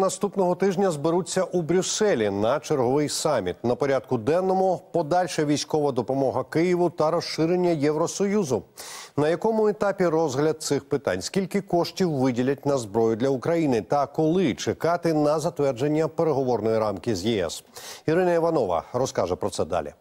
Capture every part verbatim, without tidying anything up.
наступного тижня зберуться у Брюсселі на черговий саміт. На порядку денному подальша військова допомога Києву та розширення Євросоюзу. На якому етапі розгляд цих питань? Скільки коштів виділять на зброю для України? Та коли чекати на затвердження переговорної рамки з ЄС? Ірина Іванова розкаже про це далі.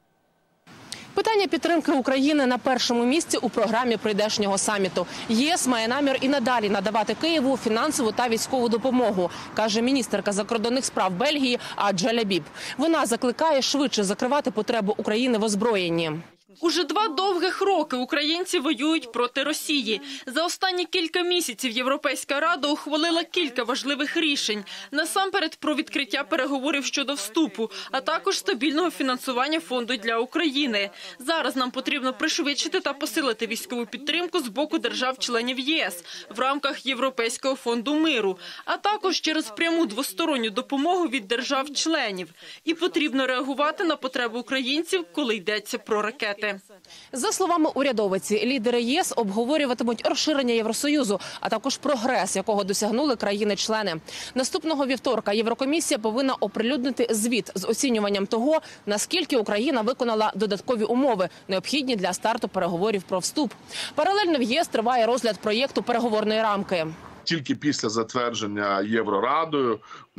Питання підтримки України на першому місці у програмі прийдешнього саміту. ЄС має намір і надалі надавати Києву фінансову та військову допомогу, каже міністерка закордонних справ Бельгії Аджа Лябіб. Вона закликає швидше закривати потребу України в озброєнні. Уже два довгих роки українці воюють проти Росії. За останні кілька місяців Європейська Рада ухвалила кілька важливих рішень. Насамперед про відкриття переговорів щодо вступу, а також стабільного фінансування фонду для України. Зараз нам потрібно пришвидшити та посилити військову підтримку з боку держав-членів ЄС в рамках Європейського фонду миру, а також через пряму двосторонню допомогу від держав-членів. І потрібно реагувати на потреби українців, коли йдеться про ракети. За словами урядовиці, лідери ЄС обговорюватимуть розширення Євросоюзу, а також прогрес, якого досягнули країни-члени. Наступного вівторка Єврокомісія повинна оприлюднити звіт з оцінюванням того, наскільки Україна виконала додаткові умови, необхідні для старту переговорів про вступ. Паралельно в ЄС триває розгляд проєкту переговорної рамки. Тільки після затвердження Єврорадою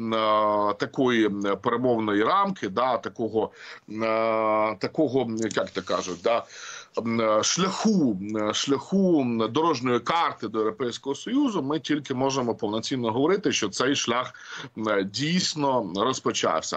такої перемовної рамки, да, такого, такого, як то кажуть, да, шляху, шляху дорожньої карти до Європейського Союзу, ми тільки можемо повноцінно говорити, що цей шлях дійсно розпочався.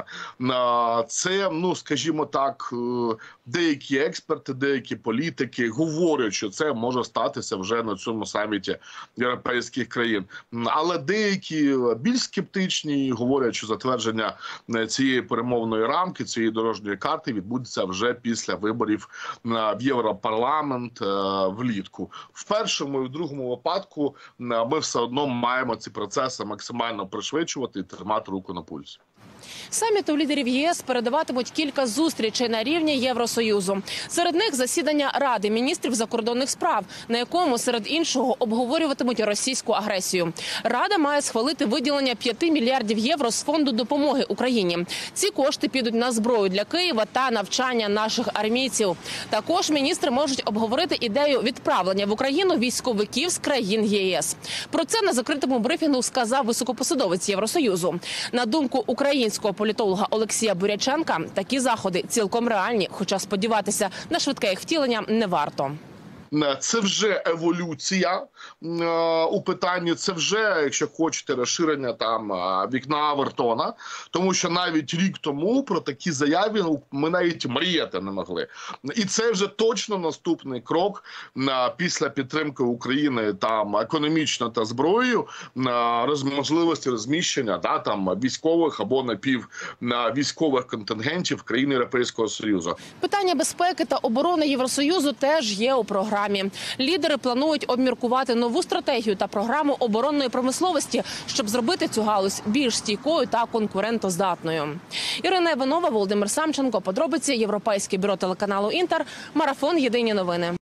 Це, ну, скажімо так, деякі експерти, деякі політики говорять, що це може статися вже на цьому саміті європейських країн. Але деякі більш скептичні говорять, що затвердження цієї перемовної рамки, цієї дорожньої карти відбудеться вже після виборів в Європарламент влітку. В першому і в другому випадку ми все одно маємо ці процеси максимально пришвидшувати і тримати руку на пульсі. Саміту лідерів ЄС передаватимуть кілька зустрічей на рівні Євросоюзу. Серед них засідання Ради міністрів закордонних справ, на якому, серед іншого, обговорюватимуть російську агресію. Рада має схвалити виділення п'яти мільярдів євро з фонду допомоги Україні. Ці кошти підуть на зброю для Києва та навчання наших армійців. Також міністри можуть обговорити ідею відправлення в Україну військовиків з країн ЄС. Про це на закритому брифінгу сказав високопосадовець Євросоюзу. На думку українського політолога Олексія Буряченка, такі заходи цілком реальні, хоча сподіватися на швидке їх втілення не варто. Це вже еволюція у питанні, це вже, якщо хочете, розширення там вікна Овертона, тому що навіть рік тому про такі заяви ми навіть мріяти не могли. І це вже точно наступний крок після підтримки України там економічно та зброєю, можливості розміщення да, там військових або напіввійськових контингентів країн Європейського Союзу. Питання безпеки та оборони Євросоюзу теж є у програмі. Лідери планують обміркувати нову стратегію та програму оборонної промисловості, щоб зробити цю галузь більш стійкою та конкурентоздатною. Ірина Іванова, Володимир Самченко. Подробиці. Європейське бюро телеканалу «Інтер». Марафон. Єдині новини.